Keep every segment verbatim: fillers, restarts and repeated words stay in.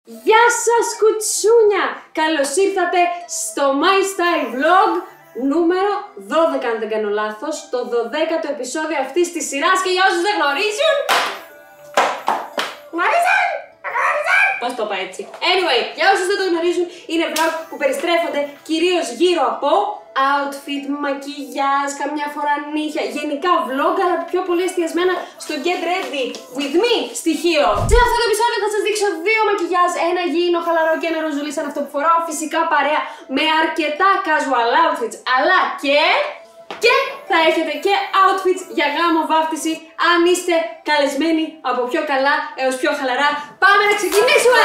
Γεια σας κουτσούνια! Καλώς ήρθατε στο My Style Vlog νούμερο δώδεκα, αν δεν κάνω λάθος, το δωδέκατο επεισόδιο αυτής της σειράς. Και για όσους δεν γνωρίζουν, γνωρίζουν! Πώς το είπα έτσι? Anyway, για όσους δεν το γνωρίζουν, είναι vlog που περιστρέφονται κυρίως γύρω από outfit, μακιγιάζ, καμιά φορά νύχια, γενικά vlog, αλλά πιο πολύ εστιασμένα στο get ready with me στοιχείο. Σε αυτό το επεισόδιο θα σας δείξω δύο μακιγιάζ, ένα γήινο χαλαρό και ένα ροζουλί σαν αυτό που φοράω, φυσικά παρέα με αρκετά casual outfits, αλλά και... και θα έχετε και outfits για γάμο, βάφτιση, αν είστε καλεσμένοι από πιο καλά έως πιο χαλαρά. Πάμε να ξεκινήσουμε!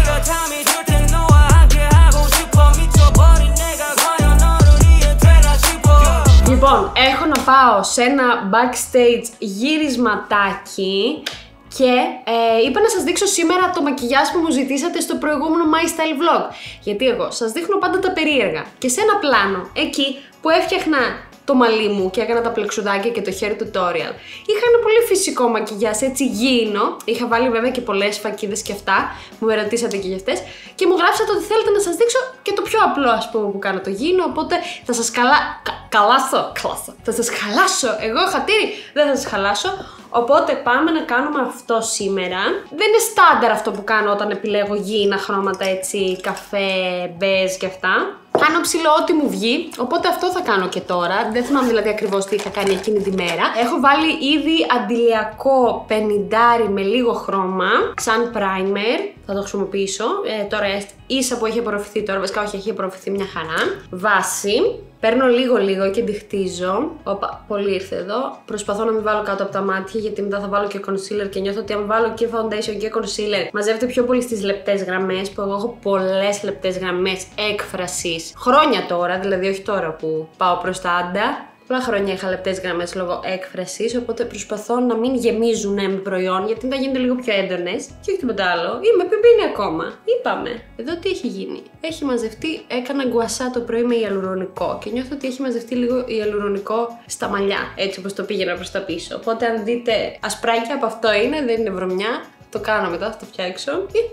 Λοιπόν, έχω να πάω σε ένα backstage γυρισματάκι και ε, είπα να σας δείξω σήμερα το μακιγιάζ που μου ζητήσατε στο προηγούμενο My Style Vlog. Γιατί εγώ σας δείχνω πάντα τα περίεργα και σε ένα πλάνο, εκεί που έφτιαχνα το μαλλί μου και έκανα τα πλεξουδάκια και το hair tutorial, είχα ένα πολύ φυσικό μακιγιάζ, έτσι γήινο. Είχα βάλει βέβαια και πολλές φακίδες και αυτά, μου με ρωτήσατε και για αυτές και μου γράψατε ότι θέλετε να σας δείξω και το πιο απλό, ας πούμε, που κάνω το γήινο. Οπότε θα σας καλα... κα... καλάσω, καλάσω, θα σας χαλάσω. Εγώ χατήρι δεν θα σας χαλάσω. Οπότε πάμε να κάνουμε αυτό σήμερα. Δεν είναι στάνταρ αυτό που κάνω όταν επιλέγω γήινα χρώματα, έτσι, καφέ, μπέζ και αυτά. Κάνω ψηλό ό,τι μου βγει, οπότε αυτό θα κάνω και τώρα. Δεν θυμάμαι δηλαδή ακριβώς τι είχα κάνει εκείνη τη μέρα. Έχω βάλει ήδη αντιλιακό πενηντάρι με λίγο χρώμα, σαν primer. Θα το χρησιμοποιήσω. Ε, τώρα ίσα που έχει απορροφηθεί τώρα, βασικά όχι, έχει απορροφηθεί μια χαρά. Βάση. Παίρνω λίγο λίγο και τη χτίζω. Όπα, πολύ ήρθε εδώ. Προσπαθώ να μην βάλω κάτω από τα μάτια, γιατί μετά θα βάλω και concealer και νιώθω ότι αν βάλω και foundation και concealer μαζεύεται πιο πολύ στις λεπτές γραμμές, που εγώ έχω πολλές λεπτές γραμμές έκφρασης. Χρόνια τώρα, δηλαδή όχι τώρα που πάω προς τα άντα. Πολλά χρόνια είχα λεπτές γραμμές λόγω έκφρασης, οπότε προσπαθώ να μην γεμίζουν με προϊόν, γιατί θα γίνονται λίγο πιο έντονες. Και όχι τίποτα άλλο. Είμαι πιπίνη ακόμα. Είπαμε. Εδώ τι έχει γίνει? Έχει μαζευτεί, έκανα γκουασά το πρωί με ιαλουρονικό και νιώθω ότι έχει μαζευτεί λίγο ιαλουρονικό στα μαλλιά, έτσι όπως το πήγαινα προς τα πίσω. Οπότε αν δείτε ασπράκια, από αυτό είναι, δεν είναι βρωμιά. Το κάνω μετά, θα το φτιάξω.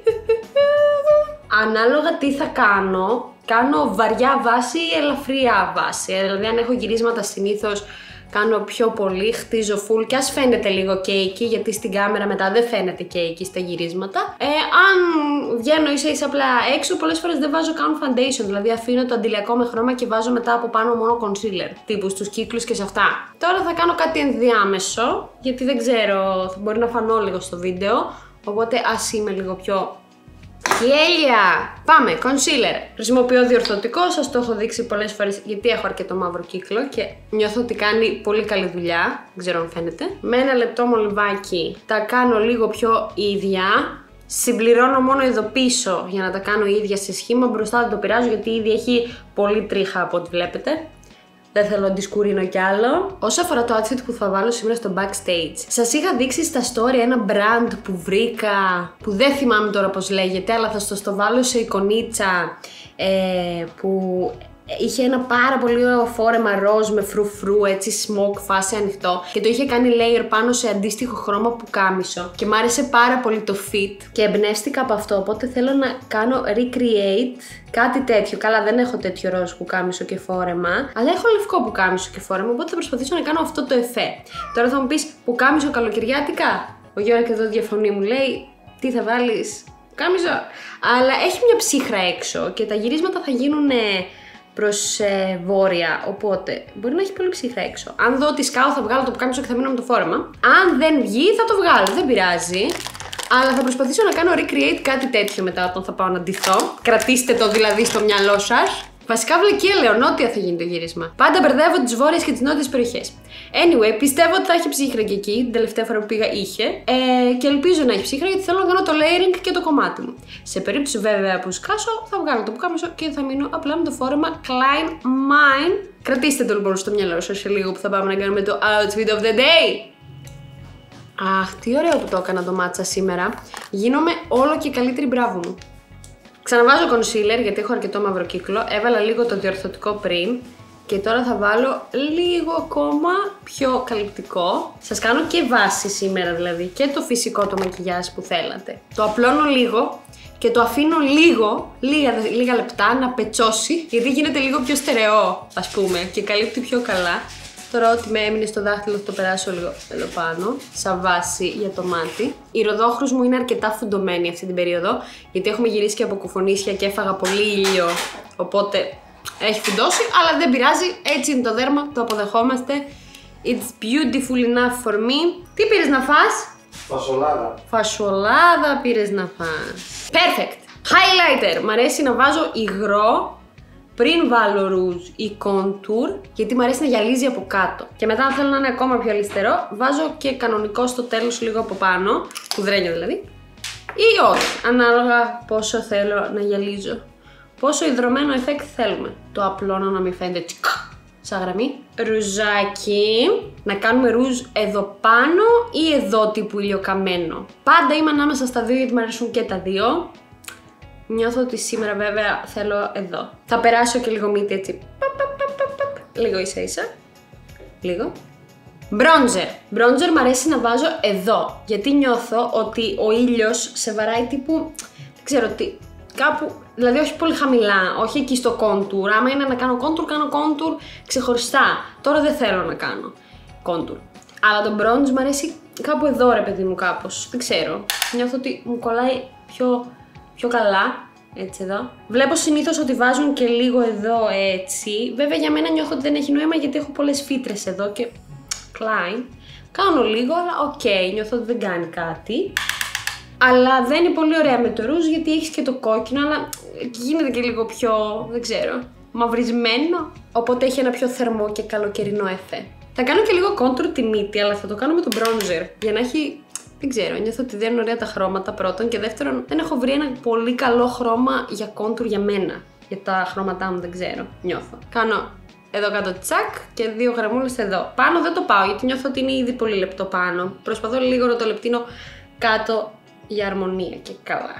Ανάλογα τι θα κάνω, κάνω βαριά βάση ή ελαφριά βάση. Δηλαδή αν έχω γυρίσματα συνήθως κάνω πιο πολύ, χτίζω full και ας φαίνεται λίγο κέικι, γιατί στην κάμερα μετά δεν φαίνεται κέικι στα γυρίσματα. Ε, αν βγαίνω ίσα ίσα απλά έξω, πολλές φορές δεν βάζω καν foundation, δηλαδή αφήνω το αντιλιακό με χρώμα και βάζω μετά από πάνω μόνο concealer, τύπου στους κύκλους και σε αυτά. Τώρα θα κάνω κάτι ενδιάμεσο, γιατί δεν ξέρω, μπορεί να φανώ λίγο στο βίντεο, οπότε ας είμαι λίγο πιο... Γέλια! Πάμε, concealer. Χρησιμοποιώ διορθωτικό, σας το έχω δείξει πολλές φορές γιατί έχω αρκετό μαύρο κύκλο και νιώθω ότι κάνει πολύ καλή δουλειά. Δεν ξέρω αν φαίνεται. Με ένα λεπτό μολυβάκι τα κάνω λίγο πιο ίδια. Συμπληρώνω μόνο εδώ πίσω για να τα κάνω ίδια σε σχήμα. Μπροστά δεν το πειράζω γιατί ήδη έχει πολύ τρίχα από ό,τι βλέπετε. Δεν θέλω να αντισκουρίνω κι άλλο. Όσο αφορά το outfit που θα βάλω σήμερα στο backstage, σας είχα δείξει στα story ένα brand που βρήκα, που δεν θυμάμαι τώρα πώς λέγεται, αλλά θα σας το βάλω σε εικονίτσα, ε, που είχε ένα πάρα πολύ ωραίο φόρεμα ροζ με φρουφρού, έτσι smoke φάση ανοιχτό, και το είχε κάνει layer πάνω σε αντίστοιχο χρώμα που κάμισο και μου άρεσε πάρα πολύ το fit και εμπνεύστηκα από αυτό, οπότε θέλω να κάνω recreate κάτι τέτοιο. Καλά, δεν έχω τέτοιο ροζ που κάμισο και φόρεμα, αλλά έχω λευκό που κάμισο και φόρεμα, οπότε θα προσπαθήσω να κάνω αυτό το εφέ. Τώρα θα μου πεις, που κάμισο καλοκαιριάτικα? Ο Γιώργος εδώ διαφωνεί, μου λέει, τι θα βάλεις? Κάμισο. Αλλά έχει μια ψύχρα έξω και τα γυρίσματα θα γίνουν προς ε, βόρεια, οπότε μπορεί να έχει πολύ ψύχρα έξω. Αν δω ότι σκάω θα βγάλω το πουκάμισο και θα μείνω με το φόρεμα. Αν δεν βγει θα το βγάλω, δεν πειράζει. Αλλά θα προσπαθήσω να κάνω recreate κάτι τέτοιο μετά όταν θα πάω να ντυθώ. Κρατήστε το δηλαδή στο μυαλό σας. Βασικά βλακεία λέω, νότια θα γίνει το γύρισμα. Πάντα μπερδεύω τις βόρειες και τις νότιες περιοχές. Anyway, πιστεύω ότι θα έχει ψύχρα και εκεί. Την τελευταία φορά που πήγα είχε. Ε, και ελπίζω να έχει ψύχρα γιατί θέλω να κάνω το layering και το κομμάτι μου. Σε περίπτωση βέβαια που σκάσω, θα βγάλω το πουκάμισο και θα μείνω απλά με το φόρεμα Klein Mine. Κρατήστε το λοιπόν στο μυαλό σας σε λίγο που θα πάμε να κάνουμε το outfit of the day. Αχ, τι ωραίο που το έκανα το μάτσα σήμερα. Γίνομαι όλο και καλύτερη, μπράβο μου. Ξαναβάζω concealer γιατί έχω αρκετό μαύρο κύκλο. Έβαλα λίγο το διορθωτικό πριν. Και τώρα θα βάλω λίγο ακόμα πιο καλυπτικό. Σας κάνω και βάση σήμερα δηλαδή, και το φυσικό το μακιγιάζ που θέλατε. Το απλώνω λίγο και το αφήνω λίγο, λίγα, λίγα λεπτά να πετσώσει, γιατί γίνεται λίγο πιο στερεό, ας πούμε, και καλύπτει πιο καλά. Τώρα ό,τι με έμεινε στο δάχτυλο θα το περάσω λίγο εδώ πάνω, σαν βάση για το μάτι. Η ροδόχρους μου είναι αρκετά φουντωμένη αυτή την περίοδο, γιατί έχουμε γυρίσει και από κουφονίσια και έφαγα πολύ ήλιο, οπότε έχει φουντώσει, αλλά δεν πειράζει, έτσι είναι το δέρμα, το αποδεχόμαστε. It's beautiful enough for me. Τι πήρες να φας? Φασολάδα. Φασολάδα πήρες να φας. Perfect. Highlighter. Μ' αρέσει να βάζω υγρό πριν βάλω ρούζ ή contour, γιατί μου αρέσει να γυαλίζει από κάτω. Και μετά, αν θέλω να είναι ακόμα πιο αλυστερό, βάζω και κανονικό στο τέλος λίγο από πάνω, κουδρένιο δηλαδή, ή όχι, ανάλογα πόσο θέλω να γυαλίζω. Πόσο ιδρωμένο effect θέλουμε. Το απλώνω να μην φαίνεται τσικα, σαν γραμμή. Ρουζάκι. Να κάνουμε ρούζ εδώ πάνω ή εδώ τύπου ηλιοκαμένο. Πάντα είμαι ανάμεσα στα δύο γιατί μου αρέσουν και τα δύο. Νιώθω ότι σήμερα βέβαια θέλω εδώ. Θα περάσω και λίγο μύτη έτσι. Λίγο ίσα ίσα. Λίγο. Μπρόντζερ. Μπρόντζερ μου αρέσει να βάζω εδώ. Γιατί νιώθω ότι ο ήλιος σε βαράει τύπου, δεν ξέρω τι, κάπου, δηλαδή όχι πολύ χαμηλά, όχι εκεί στο contour. Άμα είναι να κάνω contour, κάνω contour ξεχωριστά. Τώρα δεν θέλω να κάνω contour. Αλλά το bronze μου αρέσει κάπου εδώ ρε παιδί μου κάπως. Δεν ξέρω. Νιώθω ότι μου κολλάει πιο... πιο καλά, έτσι εδώ. Βλέπω συνήθως ότι βάζουν και λίγο εδώ έτσι. Βέβαια για μένα νιώθω ότι δεν έχει νόημα γιατί έχω πολλές φύτρες εδώ και κλάιν. Κάνω λίγο, αλλά οκ, okay, νιώθω ότι δεν κάνει κάτι. Αλλά δεν είναι πολύ ωραία με το ρούζ γιατί έχεις και το κόκκινο, αλλά γίνεται και λίγο πιο, δεν ξέρω, μαυρισμένο. Οπότε έχει ένα πιο θερμό και καλοκαιρινό εφέ. Θα κάνω και λίγο contour τη μύτη, αλλά θα το κάνω με το bronzer για να έχει... Δεν ξέρω, νιώθω ότι δεν είναι ωραία τα χρώματα πρώτον και δεύτερον δεν έχω βρει ένα πολύ καλό χρώμα για contour για μένα. Για τα χρώματά μου δεν ξέρω, νιώθω. Κάνω εδώ κάτω τσακ και δύο γραμμούλες εδώ. Πάνω δεν το πάω γιατί νιώθω ότι είναι ήδη πολύ λεπτό πάνω. Προσπαθώ λίγο να το λεπτύνω κάτω για αρμονία και καλά.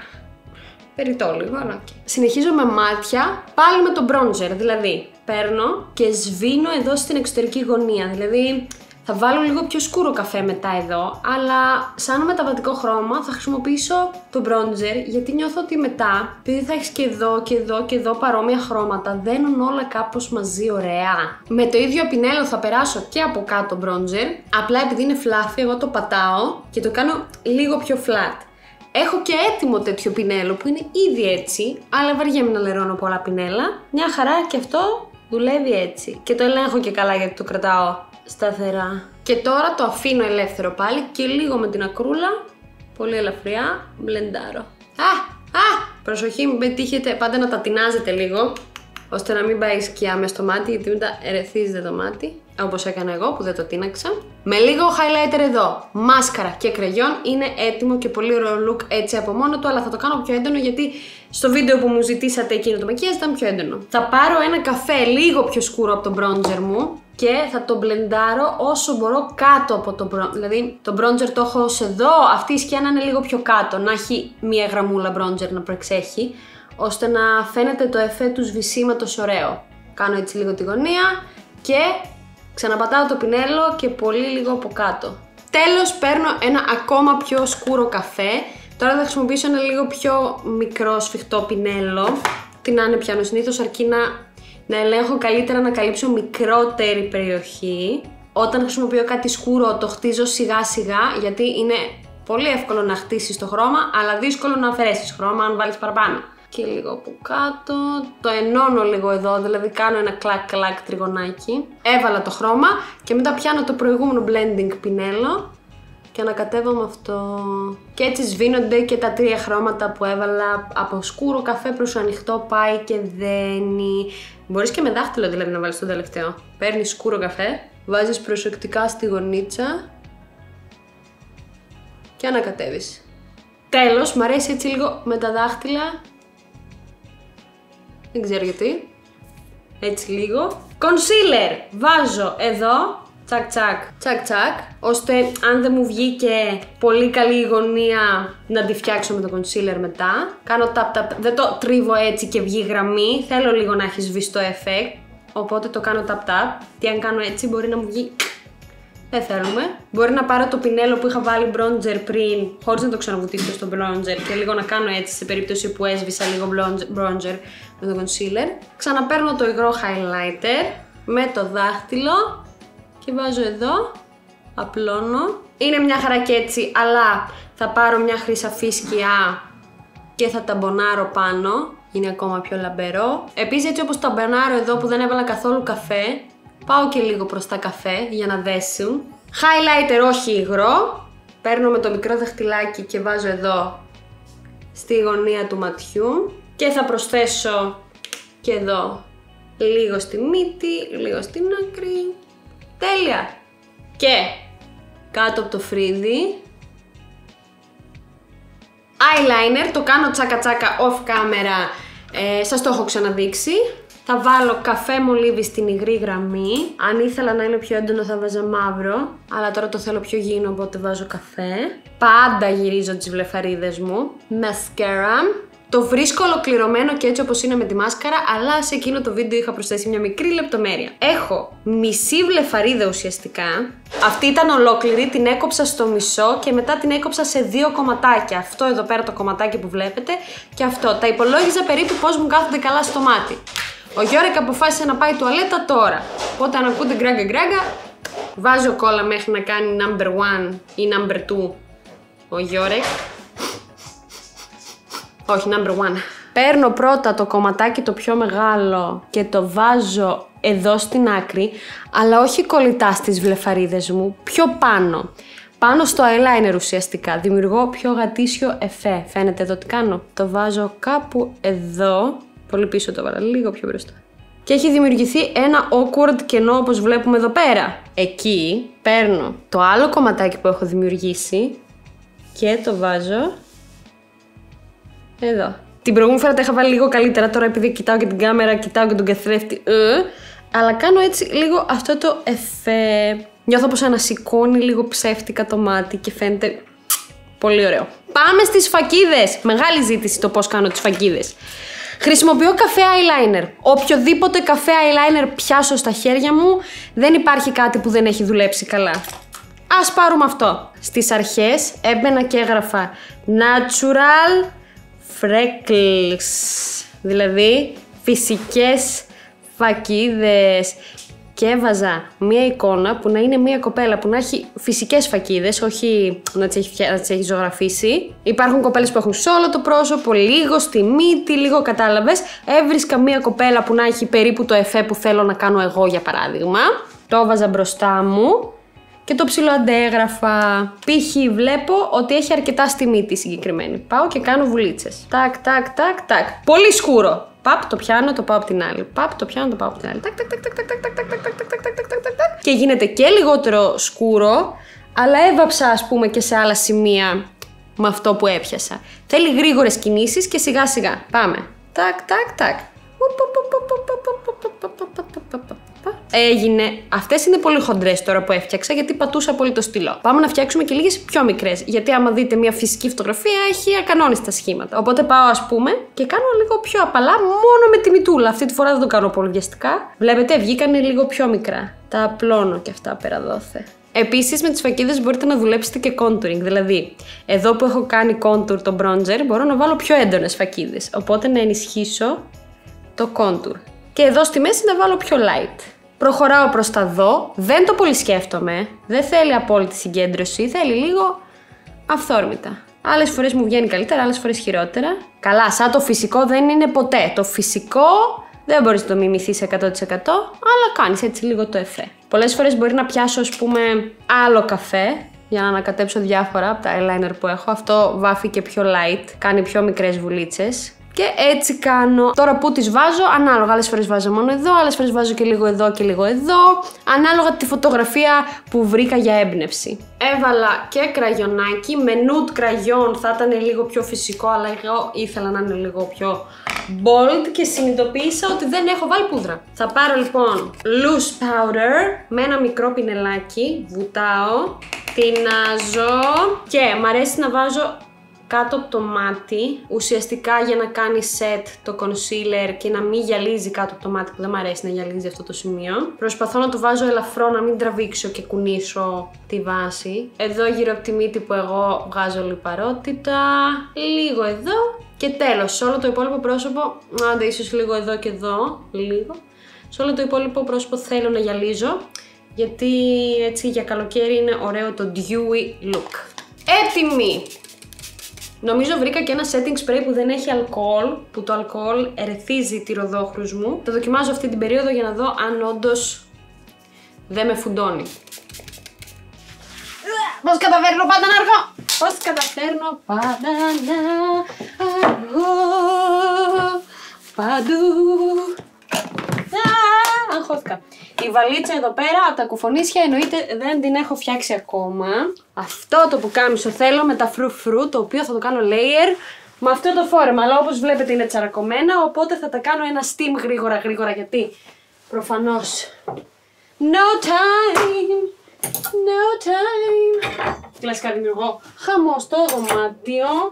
Περιτώ λίγο, αλλά okay. Συνεχίζω με μάτια, πάλι με το bronzer, δηλαδή παίρνω και σβήνω εδώ στην εξωτερική γωνία, δηλαδή θα βάλω λίγο πιο σκούρο καφέ μετά εδώ, αλλά σαν μεταβατικό χρώμα θα χρησιμοποιήσω το bronzer γιατί νιώθω ότι μετά, επειδή θα έχεις και εδώ και εδώ και εδώ παρόμοια χρώματα, δένουν όλα κάπως μαζί ωραία. Με το ίδιο πινέλο θα περάσω και από κάτω bronzer, απλά επειδή είναι fluffy εγώ το πατάω και το κάνω λίγο πιο flat. Έχω και έτοιμο τέτοιο πινέλο που είναι ήδη έτσι, αλλά βαριέμαι να λερώνω πολλά πινέλα. Μια χαρά και αυτό δουλεύει έτσι. Και το ελέγχω και καλά γιατί το κρατάω σταθερά. Και τώρα το αφήνω ελεύθερο πάλι και λίγο με την ακρούλα, πολύ ελαφριά, μπλεντάρω. Α, α, προσοχή μην πετύχετε, πάντα να τα τεινάζετε λίγο, ώστε να μην πάει σκιά μες στο μάτι, γιατί μετά ερεθίζεται το μάτι, όπως έκανα εγώ που δεν το τίναξα. Με λίγο highlighter εδώ, μάσκαρα και κραγιόν είναι έτοιμο και πολύ ωραίο look έτσι από μόνο του, αλλά θα το κάνω πιο έντονο γιατί στο βίντεο που μου ζητήσατε εκείνο το μακιάζ ήταν πιο έντονο. Θα πάρω ένα καφέ λίγο πιο σκούρο από το bronzer μου και θα το μπλεντάρω όσο μπορώ κάτω από το bronzer. Δηλαδή το bronzer το έχω ως εδώ, αυτή η σκιά να είναι λίγο πιο κάτω, να έχει μία γραμμούλα bronzer να προεξέχει, ώστε να φαίνεται το εφέ του σβησίματος ωραίο. Κάνω έτσι λίγο τη γωνία και ξαναπατάω το πινέλο και πολύ λίγο από κάτω. Τέλος παίρνω ένα ακόμα πιο σκούρο καφέ. Τώρα θα χρησιμοποιήσω ένα λίγο πιο μικρό σφιχτό πινέλο. Τι να είναι πιάνω συνήθως αρκεί να, να ελέγχω καλύτερα να καλύψω μικρότερη περιοχή. Όταν χρησιμοποιώ κάτι σκούρο το χτίζω σιγά σιγά γιατί είναι πολύ εύκολο να χτίσεις το χρώμα αλλά δύσκολο να αφαιρέσεις χρώμα αν βάλεις παραπάνω. Και λίγο από κάτω, το ενώνω λίγο εδώ, δηλαδή κάνω ένα κλακ κλακ τριγωνάκι. Έβαλα το χρώμα και μετά πιάνω το προηγούμενο blending πινέλο και ανακατεύω με αυτό. Και έτσι σβήνονται και τα τρία χρώματα που έβαλα από σκούρο καφέ προς ανοιχτό πάει και δένει. Μπορείς και με δάχτυλο δηλαδή να βάλεις το τελευταίο. Παίρνεις σκούρο καφέ, βάζεις προσεκτικά στη γωνίτσα και ανακατεύεις. Τέλος, μου αρέσει έτσι λίγο με τα δάχτυλα. Δεν ξέρω γιατί. Έτσι λίγο. Concealer βάζω εδώ. Τσακ τσακ, τσακ τσακ. Ώστε αν δεν μου βγήκε πολύ καλή η γωνία να τη φτιάξω με το concealer μετά. Κάνω tap tap. Δεν το τρίβω έτσι και βγει γραμμή. Θέλω λίγο να έχει σβηστό effect. Οπότε το κάνω tap tap. Τι αν κάνω έτσι μπορεί να μου βγει Δεν θέλουμε. Μπορεί να πάρω το πινέλο που είχα βάλει bronzer πριν, χωρίς να το ξαναβουτίσω στο bronzer και λίγο να κάνω έτσι σε περίπτωση που έσβησα λίγο bronzer με το concealer. Ξαναπαίρνω το υγρό highlighter με το δάχτυλο και βάζω εδώ, απλώνω. Είναι μια χαρά και έτσι, αλλά θα πάρω μια χρυσαφή σκιά και θα ταμπονάρω πάνω. Είναι ακόμα πιο λαμπερό. Επίσης, έτσι όπως ταμπονάρω εδώ που δεν έβαλα καθόλου καφέ, πάω και λίγο προς τα καφέ για να δέσουν. Highlighter όχι υγρό. Παίρνω με το μικρό δαχτυλάκι και βάζω εδώ στη γωνία του ματιού. Και θα προσθέσω και εδώ λίγο στη μύτη, λίγο στην άκρη. Τέλεια! Και κάτω από το φρύδι eyeliner, το κάνω τσάκα τσάκα off camera, ε, σας το έχω ξαναδείξει. Θα βάλω καφέ μολύβι στην υγρή γραμμή. Αν ήθελα να είναι πιο έντονο θα βάζα μαύρο, αλλά τώρα το θέλω πιο γήινο, οπότε βάζω καφέ. Πάντα γυρίζω τις βλεφαρίδες μου. Mascara. Το βρίσκω ολοκληρωμένο και έτσι όπως είναι με τη μάσκαρα, αλλά σε εκείνο το βίντεο είχα προσθέσει μια μικρή λεπτομέρεια. Έχω μισή βλεφαρίδα ουσιαστικά. Αυτή ήταν ολόκληρη, την έκοψα στο μισό και μετά την έκοψα σε δύο κομματάκια. Αυτό εδώ πέρα το κομματάκι που βλέπετε και αυτό. Τα υπολόγιζα περίπου πώς μου κάθονται καλά στο μάτι. Ο Γιώρεκ αποφάσισε να πάει τουαλέτα τώρα. Οπότε αν ακούτε γκράγκα γκράγκα, βάζω κόλλα μέχρι να κάνει number one ή number two ο Γιώρεκ. Όχι, number one. Παίρνω πρώτα το κομματάκι το πιο μεγάλο και το βάζω εδώ στην άκρη, αλλά όχι κολλητά στις βλεφαρίδες μου, πιο πάνω. Πάνω στο eyeliner ουσιαστικά. Δημιουργώ πιο γατήσιο εφέ. Φαίνεται εδώ τι κάνω. Το βάζω κάπου εδώ. Πολύ πίσω το βάλα, λίγο πιο μπροστά. Και έχει δημιουργηθεί ένα awkward κενό όπως βλέπουμε εδώ πέρα. Εκεί παίρνω το άλλο κομματάκι που έχω δημιουργήσει και το βάζω εδώ. Την προηγούμενη φορά τα είχα βάλει λίγο καλύτερα, τώρα επειδή κοιτάω και την κάμερα, κοιτάω και τον καθρέφτη, ε, αλλά κάνω έτσι λίγο αυτό το εφέ. Νιώθω πως ανασηκώνει λίγο ψεύτικα το μάτι και φαίνεται πολύ ωραίο. Πάμε στις φακίδες. Μεγάλη ζήτηση το πώς κάνω τις φακίδες. Χρησιμοποιώ καφέ eyeliner. Οποιοδήποτε καφέ eyeliner πιάσω στα χέρια μου, δεν υπάρχει κάτι που δεν έχει δουλέψει καλά. Ας πάρουμε αυτό. Στις αρχές έμπαινα και έγραφα natural freckles, δηλαδή φυσικές φακίδες, και έβαζα μία εικόνα που να είναι μία κοπέλα που να έχει φυσικές φακίδες, όχι να τις έχει, να τις έχει ζωγραφίσει. Υπάρχουν κοπέλες που έχουν σε όλο το πρόσωπο, λίγο στη μύτη, λίγο κατάλαβες. Έβρισκα μία κοπέλα που να έχει περίπου το εφέ που θέλω να κάνω εγώ, για παράδειγμα. Το έβαζα μπροστά μου και το ψιλοαντέγραφα. Π.χ. βλέπω ότι έχει αρκετά στη μύτη συγκεκριμένη. Πάω και κάνω βουλίτσες. Τάκ, τάκ, τάκ, τάκ. Πολύ σκούρο. Παπ, το πιάνω, το πάω από την άλλη. Παπ, το πιάνω, το πάω από την άλλη. Τάκ, τάκ, τάκ, τάκ, τάκ, τάκ, τάκ, τάκ, τάκ, τάκ, τάκ, τάκ. Και γίνεται και λιγότερο σκούρο, αλλά έβαψα, ας πούμε, και σε άλλα σημεία με αυτό που έπιασα. Θέλει γρήγορες κινήσεις και σιγά σιγά. Πάμε. Τάκ, τάκ, τάκ. Έγινε. Αυτές είναι πολύ χοντρές τώρα που έφτιαξα, γιατί πατούσα πολύ το στυλό. Πάμε να φτιάξουμε και λίγες πιο μικρές. Γιατί άμα δείτε μια φυσική φωτογραφία, έχει ακανόνιστα σχήματα. Οπότε πάω, ας πούμε, και κάνω λίγο πιο απαλά, μόνο με τη μητούλα. Αυτή τη φορά δεν το κάνω πολύ βιαστικά. Βλέπετε, βγήκανε λίγο πιο μικρά. Τα απλώνω και αυτά πέρα δόθε. Επίσης, με τις φακίδες μπορείτε να δουλέψετε και contouring. Δηλαδή, εδώ που έχω κάνει contour το bronzer, μπορώ να βάλω πιο έντονες φακίδες. Οπότε να ενισχύσω το contour. Και εδώ στη μέση να βάλω πιο light. Προχωράω προς τα δω, δεν το πολύ σκέφτομαι, δεν θέλει απόλυτη συγκέντρωση, θέλει λίγο αυθόρμητα. Άλλες φορές μου βγαίνει καλύτερα, άλλες φορές χειρότερα. Καλά, σαν το φυσικό δεν είναι ποτέ. Το φυσικό δεν μπορείς να το μιμηθείς εκατό τοις εκατό, αλλά κάνεις έτσι λίγο το εφέ. Πολλές φορές μπορεί να πιάσω, ας πούμε, άλλο καφέ για να ανακατέψω διάφορα από τα eyeliner που έχω. Αυτό βάφει και πιο light, κάνει πιο μικρές βουλίτσες. Και έτσι κάνω. Τώρα που τις βάζω, ανάλογα, άλλες φορές βάζω μόνο εδώ, άλλες φορές βάζω και λίγο εδώ και λίγο εδώ, ανάλογα τη φωτογραφία που βρήκα για έμπνευση. Έβαλα και κραγιονάκι, με nude κραγιόν θα ήταν λίγο πιο φυσικό, αλλά εγώ ήθελα να είναι λίγο πιο bold και συνειδητοποίησα ότι δεν έχω βάλει πούδρα. Θα πάρω λοιπόν loose powder με ένα μικρό πινελάκι, βουτάω, τεινάζω και μ' αρέσει να βάζω κάτω από το μάτι, ουσιαστικά για να κάνει set το concealer και να μην γυαλίζει κάτω από το μάτι, που δεν μου αρέσει να γυαλίζει αυτό το σημείο. Προσπαθώ να το βάζω ελαφρό, να μην τραβήξω και κουνήσω τη βάση. Εδώ γύρω από τη μύτη που εγώ βγάζω λιπαρότητα, λίγο εδώ και τέλος. Σε όλο το υπόλοιπο πρόσωπο, άντε ίσως λίγο εδώ και εδώ, λίγο. Σε όλο το υπόλοιπο πρόσωπο θέλω να γυαλίζω, γιατί έτσι για καλοκαίρι είναι ωραίο το dewy look. Έτοιμη! Νομίζω βρήκα και ένα setting spray που δεν έχει αλκοόλ, που το αλκοόλ ερεθίζει τη ροδόχρους μου. Το δοκιμάζω αυτή την περίοδο για να δω αν όντως δεν με φουντώνει. Πώς καταφέρνω πάντα να αργώ! Πώς καταφέρνω πάντα να αργώ παντού. Α, αγχώθηκα. Η βαλίτσα εδώ πέρα από τα κουφονίσια εννοείται δεν την έχω φτιάξει ακόμα. Αυτό το πουκάμισο θέλω με τα φρου-φρου, το οποίο θα το κάνω layer με αυτό το φόρεμα. Αλλά όπως βλέπετε είναι τσαρακωμένα, οπότε θα τα κάνω ένα steam γρήγορα γρήγορα, γιατί προφανώς no time, no time. Κλασικά δημιουργώ χαμό στο δωμάτιο.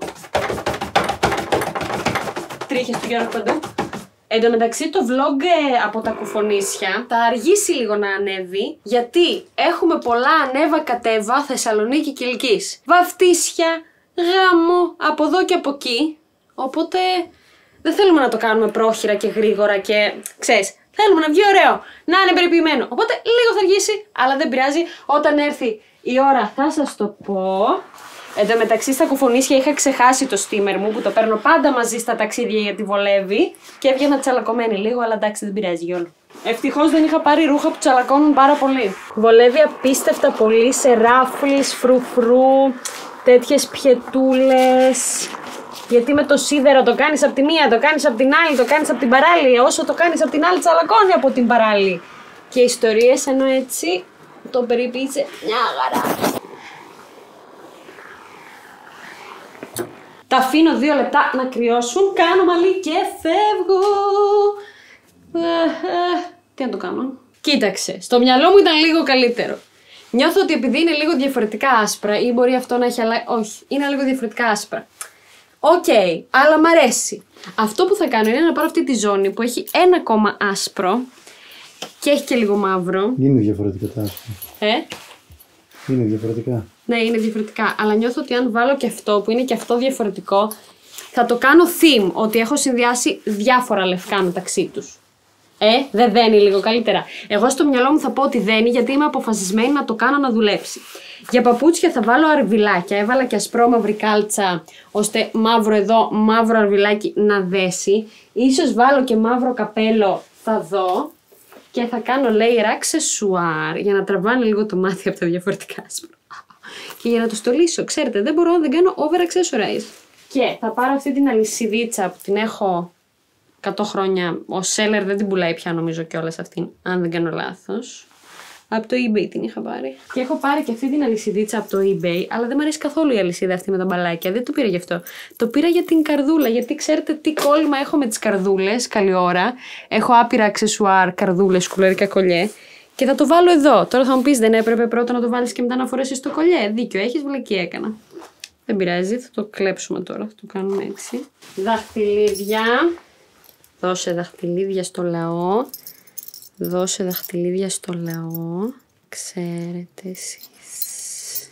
Τρίχες του Γιώργου παντού. Εν τω μεταξύ το vlog ε, από τα κουφονίσια θα αργήσει λίγο να ανέβει, γιατί έχουμε πολλά ανέβα κατέβα Θεσσαλονίκη και Κιλκής. Βαφτίσια, γάμο, από εδώ και από εκεί. Οπότε δεν θέλουμε να το κάνουμε πρόχειρα και γρήγορα και ξέρεις, θέλουμε να βγει ωραίο, να είναι περιποιημένο. Οπότε λίγο θα αργήσει, αλλά δεν πειράζει. Όταν έρθει η ώρα θα σας το πω. Εν τω μεταξύ στα κουφονίσια είχα ξεχάσει το steamer μου που το παίρνω πάντα μαζί στα ταξίδια γιατί βολεύει και έβγαινα τσαλακωμένη λίγο, αλλά εντάξει δεν πειράζει γιόλο. Ευτυχώς δεν είχα πάρει ρούχα που τσαλακώνουν πάρα πολύ. Βολεύει απίστευτα πολύ σε ράφλες, φρουφρού, τέτοιες πιετούλες. Γιατί με το σίδερο το κάνεις από τη μία, το κάνεις από την άλλη, το κάνεις από την παράλληλη. Όσο το κάνεις από την άλλη τσαλακώνει από την παράλληλη. Και ιστορίες ενώ έτσι το περιποίησε μια χαρά. Τα αφήνω δύο λεπτά να κρυώσουν, κάνω μαλλί και φεύγω. Ε, ε, τι να το κάνω. Κοίταξε, στο μυαλό μου ήταν λίγο καλύτερο. Νιώθω ότι επειδή είναι λίγο διαφορετικά άσπρα ή μπορεί αυτό να έχει αλλάξει. Όχι, είναι λίγο διαφορετικά άσπρα. Οκ, okay, αλλά μ' αρέσει. Αυτό που θα κάνω είναι να πάρω αυτή τη ζώνη που έχει ένα κόμμα άσπρο και έχει και λίγο μαύρο. Είναι διαφορετικά τα άσπρα. Ε? Είναι διαφορετικά. Ναι, είναι διαφορετικά. Αλλά νιώθω ότι αν βάλω και αυτό που είναι και αυτό διαφορετικό, θα το κάνω theme, ότι έχω συνδυάσει διάφορα λευκά μεταξύ τους. Ε, δεν δένει λίγο καλύτερα. Εγώ στο μυαλό μου θα πω ότι δένει, γιατί είμαι αποφασισμένη να το κάνω να δουλέψει. Για παπούτσια θα βάλω αρβιλάκια. Έβαλα και ασπρόμαυρη κάλτσα, ώστε μαύρο εδώ, μαύρο αρβιλάκι να δέσει. Ίσως βάλω και μαύρο καπέλο, θα δω. Και θα κάνω layer accessoire για να τραβάνε λίγο το μάτι από τα διαφορετικά άσπρα. Και για να το στολίσω, ξέρετε, δεν μπορώ να δεν κάνω over accessorize. Και θα πάρω αυτή την αλυσιδίτσα που την έχω εκατό χρόνια. Ο seller δεν την πουλάει πια νομίζω κιόλας αυτήν, αν δεν κάνω λάθος. Από το eBay την είχα πάρει. Και έχω πάρει και αυτή την αλυσιδίτσα από το eBay, αλλά δεν μου αρέσει καθόλου η αλυσίδα αυτή με τα μπαλάκια. Δεν το πήρα γι' αυτό. Το πήρα για την καρδούλα, γιατί ξέρετε τι κόλλημα έχω με τις καρδούλες. Καλή ώρα. Έχω άπειρα αξεσουάρ, καρδούλες, σκουλερικά κολλιέ. Και θα το βάλω εδώ. Τώρα θα μου πεις, δεν έπρεπε πρώτα να το βάλεις και μετά να φορέσεις το κολλιέ. Δίκιο έχεις, βλακή έκανα. Δεν πειράζει, θα το κλέψουμε τώρα. Θα το κάνουμε έτσι. Δαχτυλίδια. Δώσε δαχτυλίδια στο λαό. Δώσε δαχτυλίδια στο λαό. Ξέρετε εσείς.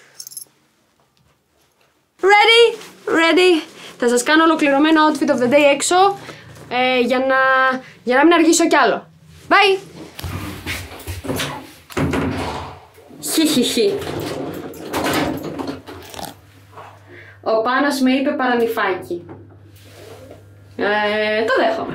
Ready, ready. Θα σας κάνω ολοκληρωμένο outfit of the day έξω ε, για, να, για να μην αργήσω κι άλλο. Bye! Χιχιχι. Ο Πάνος με είπε παρανυφάκι. Ε, το δέχομαι.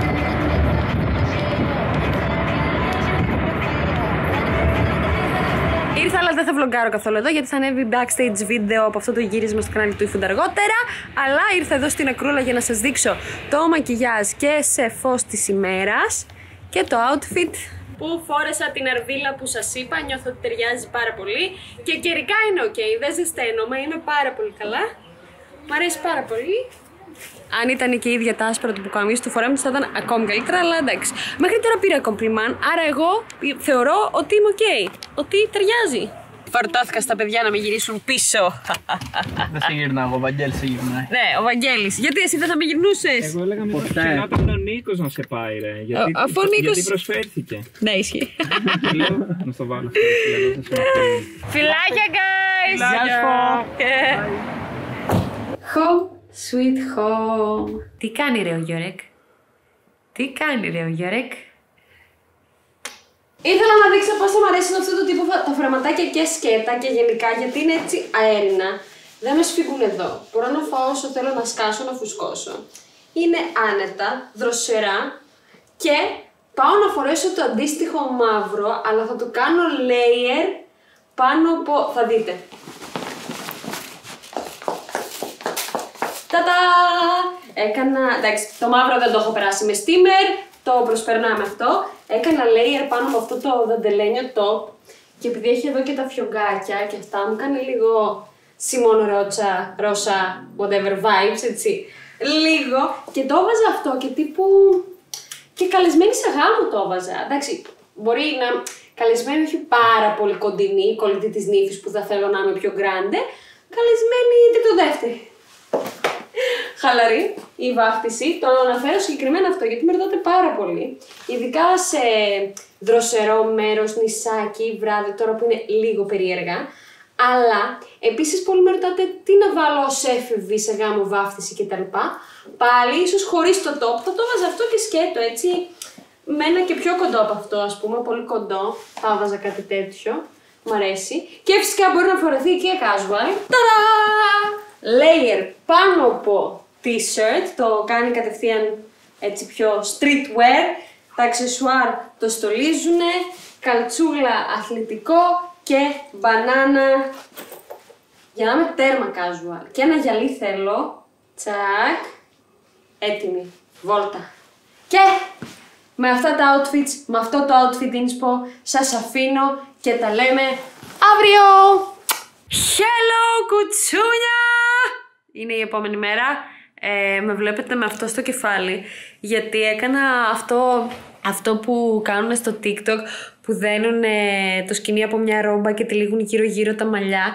Ήρθα, αλλά δεν θα vloggάρω καθόλου εδώ, γιατί θα ανέβει backstage βίντεο από αυτό το γύρισμα στο κανάλι του iFood αργότερα. Αλλά ήρθα εδώ στην Ακρούλα για να σας δείξω το μακιγιάζ και σε φως της ημέρας και το outfit που φόρεσα, την αρβίλα που σας είπα. Νιώθω ότι ταιριάζει πάρα πολύ και καιρικά είναι ok, δεν ζεσταίνομαι, είμαι πάρα πολύ καλά. Μ' αρέσει πάρα πολύ. Αν ήταν και η ίδια τα άσπρα του πουκαμίσου του φορέμου θα ήταν ακόμη καλύτερα, αλλά εντάξει. Μέχρι τώρα πήρα κομπλιμάν, άρα εγώ θεωρώ ότι είμαι ok, ότι ταιριάζει. φορτώθηκα στα παιδιά να με γυρίσουν πίσω. Δεν σε γυρνάω, ο Βαγγέλης σε γυρνάει. Ναι, ο Βαγγέλης. Γιατί εσύ δεν θα με γυρνούσες? Εγώ έλεγα μήπως ξενόταν ο Νίκος να σε πάει, ρε. Γιατί, Ο- αφού ο Νίκος- γιατί προσφέρθηκε. Ναι, ισχύει. Και λέω, να στο βάλω αυτό. λέω, θα σε αφήνω. Φιλάκια, guys! Φιλάκια. Home, sweet home. Τι κάνει ρε ο Γιωρέκ? Τι κάνει ρε ο Γιωρέκ? Ήθελα να δείξω πώς θα μου αρέσουν αυτού του τύπου τα φραματάκια και σκέτα και γενικά, γιατί είναι έτσι αέρινα. Δεν με σφίγγουν εδώ. Μπορώ να φάω όσο θέλω, να σκάσω, να φουσκώσω. Είναι άνετα, δροσερά και πάω να φορέσω το αντίστοιχο μαύρο, αλλά θα το κάνω layer πάνω από... θα δείτε. Τατά! Έκανα... εντάξει, το μαύρο δεν το έχω περάσει με steamer, το προσπερνάω με αυτό. Έκανα layer πάνω από αυτό το δαντελένιο top και επειδή έχει εδώ και τα φιωγκάκια και αυτά, μου κάνει λίγο Σιμών Ρότσα, Ρώσα, whatever vibes, έτσι. Λίγο και το έβαζα αυτό και τύπου... και καλεσμένη σε γάμο το έβαζα. Εντάξει, μπορεί να... καλεσμένη όχι πάρα πολύ κοντινή, η κολλητή της νύφης που θα θέλω να είμαι πιο grande. Καλεσμένη τρίτο δεύτερη. Χαλαρή η βάφτιση, το αναφέρω συγκεκριμένα αυτό γιατί με ρωτάτε πάρα πολύ. Ειδικά σε δροσερό μέρος, νησάκι, βράδυ, τώρα που είναι λίγο περίεργα. Αλλά επίσης πολλοί με ρωτάτε τι να βάλω ως έφηβη σε γάμο, βάφτιση κτλ. Πάλι ίσως χωρίς το top θα το βάζα αυτό και σκέτο έτσι. Με ένα και πιο κοντό από αυτό, ας πούμε, πολύ κοντό. Θα βάζα κάτι τέτοιο. Μ' αρέσει. Και φυσικά μπορεί να φορεθεί και casual. Ταρά! Layer πάνω από t-shirt, το κάνει κατευθείαν έτσι πιο streetwear. Τα αξεσουάρ το στολίζουνε, καλτσούλα αθλητικό και μπανάνα για να είμαι τέρμα casual. Και ένα γυαλί θέλω, τσακ, έτοιμη, βόλτα. Και με αυτά τα outfits, με αυτό το outfit inspo, σας αφήνω και τα λέμε αύριο! Hello κουτσούνια! Είναι η επόμενη μέρα. Ε, με βλέπετε με αυτό στο κεφάλι γιατί έκανα αυτό, αυτό που κάνουν στο TikTok που δένουν ε, το σκοινί από μια ρόμπα και τυλίγουν γύρω γύρω τα μαλλιά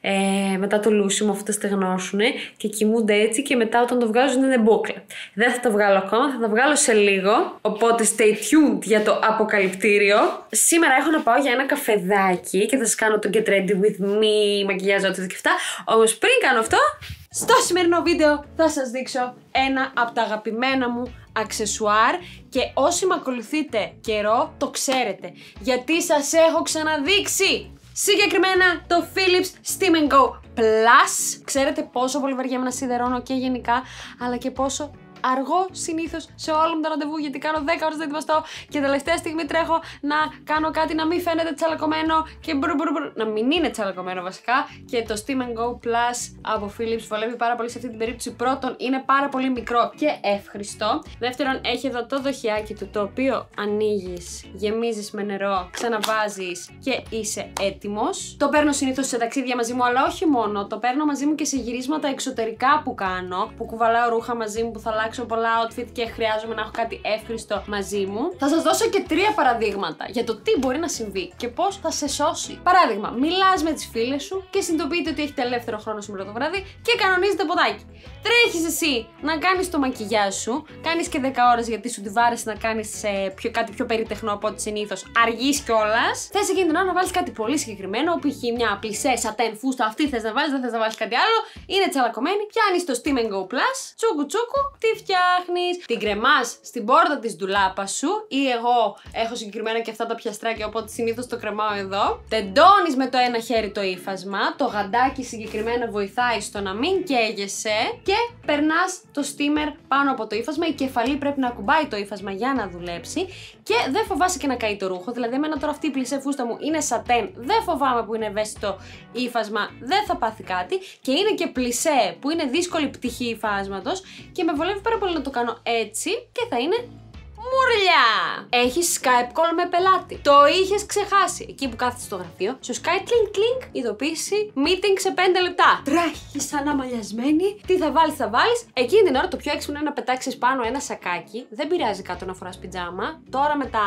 ε, μετά το λούσιμο αφού τα στεγνώσουν και κοιμούνται έτσι και μετά όταν το βγάζουν είναι μπούκλα. Δεν θα το βγάλω ακόμα, θα το βγάλω σε λίγο, οπότε stay tuned για το αποκαλυπτήριο. Σήμερα έχω να πάω για ένα καφεδάκι και θα σας κάνω το get ready with me, μακιγιάζ, ό,τι και αυτά. Όμως πριν κάνω αυτό, στο σημερινό βίντεο θα σας δείξω ένα από τα αγαπημένα μου αξεσουάρ και όσοι με ακολουθείτε καιρό το ξέρετε γιατί σας έχω ξαναδείξει. Συγκεκριμένα το Philips Steam and Go Plus. Ξέρετε πόσο πολύ βαριέμαι να σιδερώνω και γενικά, αλλά και πόσο αργό συνήθως σε όλα μου τα ραντεβού γιατί κάνω δέκα ώρες να ετοιμαστώ και τελευταία στιγμή τρέχω να κάνω κάτι να μην φαίνεται τσαλακωμένο και μπρου, μπρου, μπρου, να μην είναι τσαλακωμένο βασικά. Και το Steam and Go Plus από Philips βολεύει πάρα πολύ σε αυτή την περίπτωση. Πρώτον, είναι πάρα πολύ μικρό και εύχριστο. Δεύτερον, έχει εδώ το δοχιάκι του το οποίο ανοίγεις, γεμίζεις με νερό, ξαναβάζεις και είσαι έτοιμος. Το παίρνω συνήθως σε ταξίδια μαζί μου, αλλά όχι μόνο. Το παίρνω μαζί μου και σε γυρίσματα εξωτερικά που κάνω, που κουβαλάω ρούχα μαζί μου, που θα αλλάξω πολλά outfit και χρειάζομαι να έχω κάτι εύχριστο μαζί μου. Θα σας δώσω και τρία παραδείγματα για το τι μπορεί να συμβεί και πώς θα σε σώσει. Παράδειγμα, μιλάς με τις φίλες σου και συνειδητοποιείτε ότι έχετε ελεύθερο χρόνο σήμερα το βράδυ και κανονίζετε ποτάκι. Τρέχεις εσύ να κάνεις το μακιγιάζ σου, κάνεις και δέκα ώρες γιατί σου τη βάρεσε να κάνεις ε, πιο, κάτι πιο περιτεχνό από ό,τι συνήθως, αργείς κιόλας. Θες εκείνη την ώρα να βάλεις κάτι πολύ συγκεκριμένο, π.χ. μια πλισέ, σατέν, φούστα, αυτή θες να βάλεις, δεν θες να βάλεις κάτι άλλο, είναι τσαλακωμένη, πιάνεις το Steam and Go Plus, τσούκου τσούκου, τι φτιάχνεις, την κρεμάς στην πόρτα της ντουλάπας σου ή εγώ έχω συγκεκριμένα και αυτά τα πιαστράκια οπότε συνήθως το κρεμάω εδώ. Τεντώνεις με το ένα χέρι το ύφασμα, το γαντάκι συγκεκριμένα βοηθάει στο να μην καίγεσαι και περνάς το steamer πάνω από το ύφασμα. Η κεφαλή πρέπει να ακουμπάει το ύφασμα για να δουλέψει και δεν φοβάσαι και να καεί το ρούχο. Δηλαδή, εμένα τώρα αυτή η πλισέ φούστα μου είναι σατέν, δεν φοβάμαι που είναι ευαίσθητο ύφασμα, δεν θα πάθει κάτι και είναι και πλισέ που είναι δύσκολη πτυχή υφάσματος και με βολεύει πάρα πολύ να το κάνω έτσι και θα είναι μουρλιά! Έχεις Skype call με πελάτη. Το είχες ξεχάσει. Εκεί που κάθεσαι στο γραφείο, σου σκάει κλινκ κλινκ, ειδοποίηση, meeting σε πέντε λεπτά. Τρέχεις σαν αμαλιασμένη. Τι θα βάλεις, θα βάλεις. Εκείνη την ώρα το πιο έξυπνο είναι να πετάξεις πάνω ένα σακάκι. Δεν πειράζει κάτω να φοράς πιτζάμα. Τώρα με τα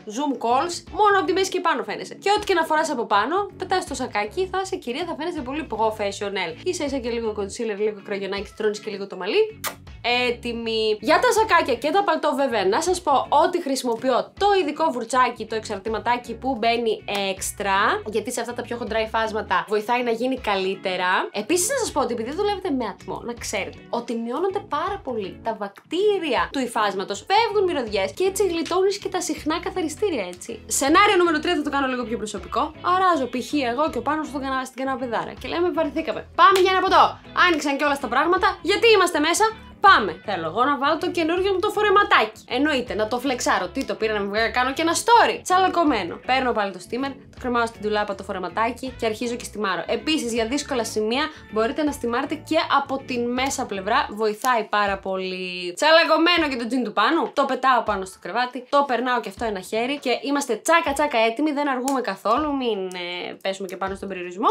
Zoom calls, μόνο από τη μέση και πάνω φαίνεσαι. Και ό,τι και να φοράς από πάνω, πετάς το σακάκι, θα είσαι κυρία, θα φαίνεσαι πολύ professional. Ίσα ίσα και λίγο concealer, λίγο κραγιονάκι, τρώνεις και λίγο το μαλλί. Έτοιμη. Για τα σακάκια και τα παλτό, βέβαια, να σας πω ότι χρησιμοποιώ το ειδικό βουρτσάκι, το εξαρτηματάκι που μπαίνει έξτρα, γιατί σε αυτά τα πιο χοντρά υφάσματα βοηθάει να γίνει καλύτερα. Επίσης, να σας πω ότι επειδή δουλεύετε με ατμό, να ξέρετε ότι μειώνονται πάρα πολύ τα βακτήρια του υφάσματος, φεύγουν μυρωδιές και έτσι γλιτώνεις και τα συχνά καθαριστήρια, έτσι. Σενάριο νούμερο τρία θα το κάνω λίγο πιο προσωπικό. Αράζω π.χ. εγώ και ο Πάνος στο κανα... στην καναπεδάρα και λέμε βαρεθήκαμε. Πάμε για ένα ποτό. Άνοιξαν και όλα τα πράγματα. Γιατί είμαστε μέσα? Πάμε! Θέλω εγώ να βάλω το καινούργιο μου το φορεματάκι. Εννοείται, να το φλεξάρω. Τι το πήρα να μου κάνω και ένα story. Τσαλακωμένο. Παίρνω πάλι το steamer, το κρεμάω στην τουλάπα το φορεματάκι και αρχίζω και στιμάρω. Επίσης, για δύσκολα σημεία μπορείτε να στιμάρετε και από την μέσα πλευρά. Βοηθάει πάρα πολύ. Τσαλακωμένο και το τζιν του πάνω. Το πετάω πάνω στο κρεβάτι. Το περνάω και αυτό ένα χέρι. Και είμαστε τσάκα τσάκα έτοιμοι. Δεν αργούμε καθόλου. Μην ε, πέσουμε και πάνω στον περιορισμό.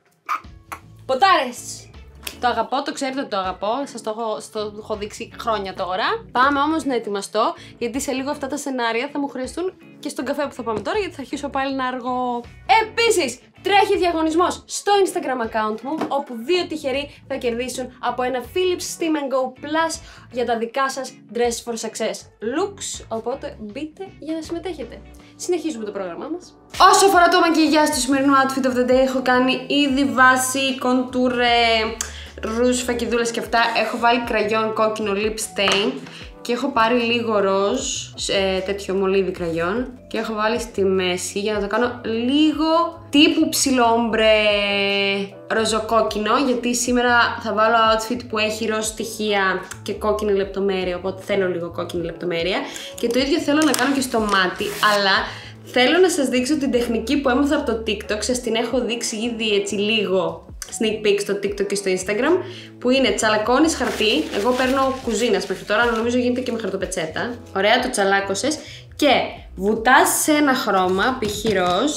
Ποτάρες! Το αγαπώ, το ξέρετε ότι το αγαπώ, σας το έχω, το έχω δείξει χρόνια τώρα. Πάμε όμως να ετοιμαστώ, γιατί σε λίγο αυτά τα σενάρια θα μου χρειαστούν και στον καφέ που θα πάμε τώρα, γιατί θα αρχίσω πάλι να αργώ. Επίσης, τρέχει διαγωνισμός στο Instagram account μου, όπου δύο τυχεροί θα κερδίσουν από ένα Philips Steam and Go Plus για τα δικά σας Dress for Success looks, οπότε μπείτε για να συμμετέχετε. Συνεχίζουμε το πρόγραμμά μας. Όσο αφορά το μακιγιάζ του σημερινού outfit of the day, έχω κάνει ήδη βάση, contour, ρούζ, φακιδούλες και αυτά. Έχω βάλει κραγιόν κόκκινο lip stain και έχω πάρει λίγο ροζ, ε, τέτοιο μολύβι κραγιόν, και έχω βάλει στη μέση για να το κάνω λίγο τύπου ψιλόμπρε ροζοκόκκινο, γιατί σήμερα θα βάλω outfit που έχει ροζ στοιχεία και κόκκινη λεπτομέρεια, οπότε θέλω λίγο κόκκινη λεπτομέρεια. Και το ίδιο θέλω να κάνω και στο μάτι, αλλά θέλω να σας δείξω την τεχνική που έμαθα από το TikTok. Σας την έχω δείξει ήδη έτσι λίγο sneak peek στο TikTok και στο Instagram, που είναι τσαλακώνεις χαρτί. Εγώ παίρνω κουζίνας μέχρι τώρα, αλλά νομίζω γίνεται και με χαρτοπετσέτα. Ωραία, το τσαλάκωσες και βουτάς σε ένα χρώμα, π.χ. ροζ.